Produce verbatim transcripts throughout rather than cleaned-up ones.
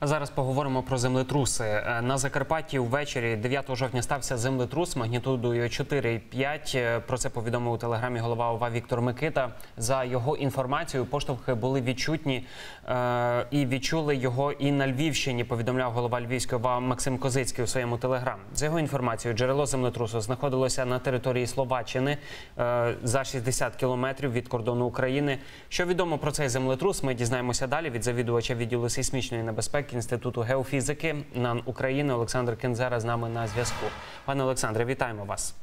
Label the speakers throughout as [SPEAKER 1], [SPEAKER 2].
[SPEAKER 1] А зараз поговоримо про землетруси. На Закарпатті ввечері дев'ятого жовтня стався землетрус магнітудою чотири і п'ять. Про це повідомив у телеграмі голова ОВА Віктор Микита. За його інформацією, поштовхи були відчутні е і відчули його і на Львівщині, повідомляв голова Львівської ОВА Максим Козицький у своєму телеграм. За його інформацією, джерело землетрусу знаходилося на території Словаччини е за шістдесят кілометрів від кордону України. Що відомо про цей землетрус, ми дізнаємося далі від завідувача відділу сейсмічної небезпеки Інституту геофізики НАН України Олександр Кензера з нами на зв'язку. Пане Олександре, вітаємо вас.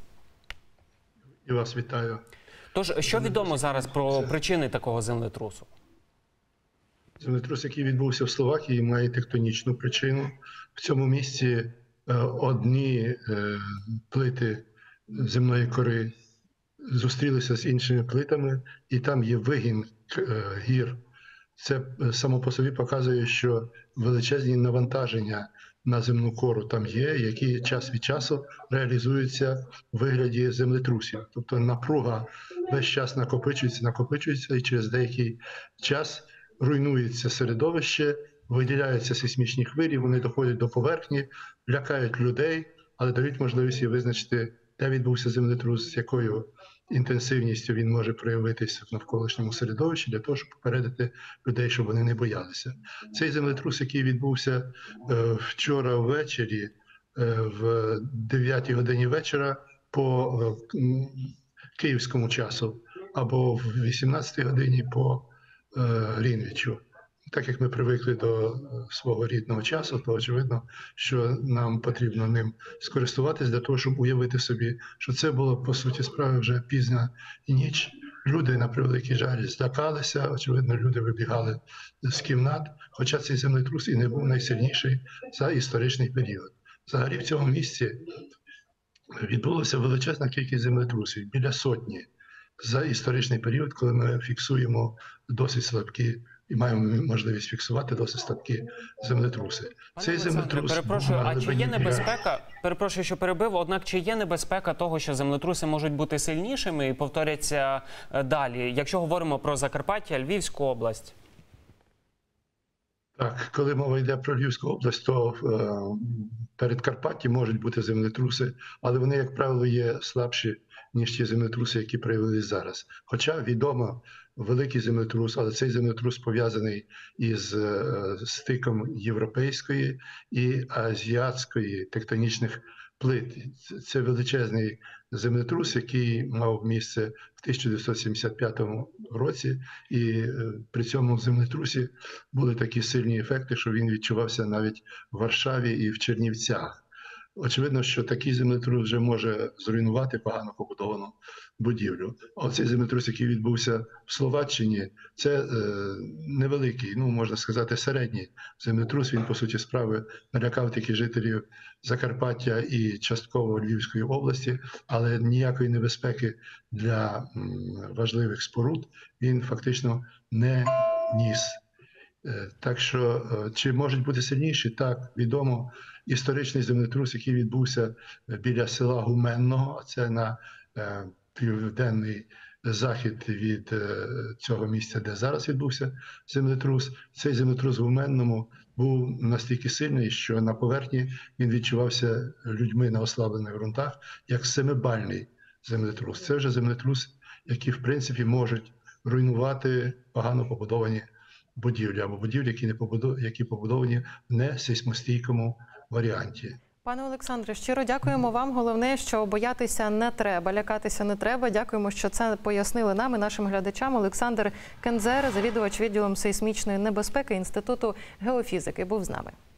[SPEAKER 2] І вас вітаю.
[SPEAKER 1] Тож, що відомо зараз про причини такого землетрусу?
[SPEAKER 2] Землетрус, який відбувся в Словакії, має тектонічну причину. В цьому місці одні плити земної кори зустрілися з іншими плитами, і там є вигін гір. Це само по собі показує, що величезні навантаження на земну кору там є, які час від часу реалізуються в вигляді землетрусів. Тобто напруга весь час накопичується, накопичується, і через деякий час руйнується середовище, виділяються сейсмічні хвилі, вони доходять до поверхні, лякають людей, але дають можливість визначити, де відбувся землетрус, з якою інтенсивністю він може проявитися в навколишньому середовищі для того, щоб попередити людей, щоб вони не боялися. Цей землетрус, який відбувся е, вчора ввечері, е, в дев'ятій годині вечора по е, київському часу, або в вісімнадцятій годині по е, Грінвічу. Так як ми привикли до свого рідного часу, то очевидно, що нам потрібно ним скористуватись для того, щоб уявити собі, що це було, по суті справи, вже пізня ніч. Люди, на превеликий жаль, злякалися, очевидно, люди вибігали з кімнат, хоча цей землетрус і не був найсильніший за історичний період. Взагалі в цьому місці відбулося величезна кількість землетрусів, біля сотні, за історичний період, коли ми фіксуємо досить слабкі і маємо можливість фіксувати досить слабкі землетруси.
[SPEAKER 1] Пане
[SPEAKER 2] Цей землетрус...
[SPEAKER 1] Перепрошую, а чи є небезпека, перепрошую, що перебив, однак чи є небезпека того, що землетруси можуть бути сильнішими і повторяться далі, якщо говоримо про Закарпаття, Львівську область?
[SPEAKER 2] Так, коли мова йде про Львівську область, то е, перед Карпатті можуть бути землетруси, але вони, як правило, є слабші, ніж ті землетруси, які проявились зараз. Хоча відомо великий землетрус, але цей землетрус пов'язаний із е, стиком європейської і азіатської тектонічних плит. Це величезний землетрус, який мав місце в тисяча дев'ятсот сімдесят п'ятому році, і е, при цьому землетрусі були такі сильні ефекти, що він відчувався навіть в Варшаві і в Чернівцях. Очевидно, що такий землетрус вже може зруйнувати погано побудовану будівлю. А оцей землетрус, який відбувся в Словаччині, це е, невеликий, ну можна сказати, середній землетрус. Він, по суті справи, налякав тільки жителів Закарпаття і частково Львівської області, але ніякої небезпеки для м, важливих споруд він фактично не ніс. Так що, чи можуть бути сильніші? Так, відомо історичний землетрус, який відбувся біля села Гуменного, це на е, південний захід від е, цього місця, де зараз відбувся землетрус. Цей землетрус в Гуменному був настільки сильний, що на поверхні він відчувався людьми на ослаблених ґрунтах, як семибальний землетрус. Це вже землетрус, які, в принципі, можуть руйнувати погано побудовані будівлі або будівлі, які не побудовані, які побудовані в несейсмостійкому варіанті.
[SPEAKER 3] Пане Олександре, щиро дякуємо вам. Головне, що боятися не треба, лякатися не треба. Дякуємо, що це пояснили нам і нашим глядачам. Олександр Кензера, завідувач відділом сейсмічної небезпеки Інституту геофізики, був з нами.